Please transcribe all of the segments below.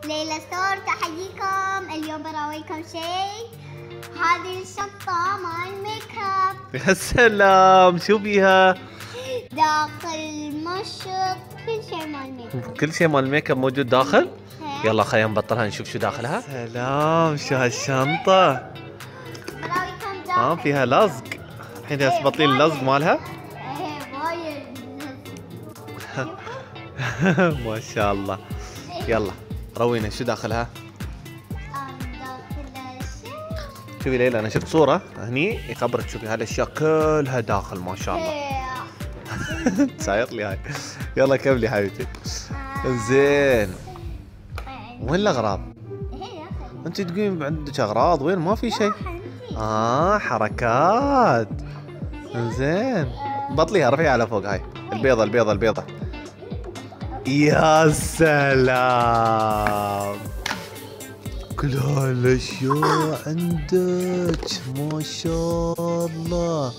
ليلى ستور تحييكم. اليوم براويكم شيء. هذه الشنطة مال ميك اب. يا سلام، شو فيها؟ داخل مشط، كل شيء مال ميك اب. كل شيء مال ميك اب موجود داخل؟ يلا خلينا نبطلها نشوف شو داخلها. سلام، شو هالشنطة؟ براويكم داخل. فيها لزق. الحين تبطلين اللزق مالها؟ وايد. ما شاء الله. يلا روينا شو داخلها. شوفي ليلى، انا شفت صورة هني يخبرك. شوفي هالاشياء كلها داخل ما شاء الله. ساير لي هاي. يلا كملي حبيبتي. زين، وين الاغراض؟ انت تقولين عندك اغراض، وين؟ ما في شيء. حركات. زين، بطليها، رفعيها على فوق. هاي البيضة البيضة البيضة. يا سلام، كل هالاشياء عندك ما شاء الله.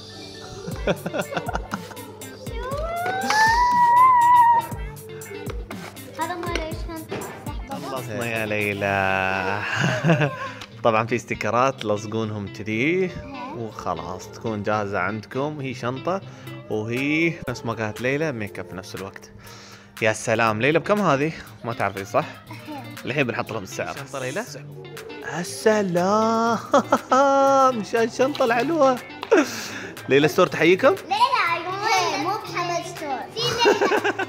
هذا مال الشنطة. خلصنا يا ليلى. طبعا في استيكرات لصقونهم كذي وخلاص تكون جاهزة عندكم. هي شنطة وهي نفس ما قالت ليلى ميك اب في نفس الوقت. يا سلام، ليلى بكم هذه؟ ما تعرفين صح؟ الحين بنحط لهم السعر. شنطة ليلى؟ السلام. مش الشنطة الحلوة. ليلى ستور تحييكم. ليلى مو بحمد ستور. في ليلى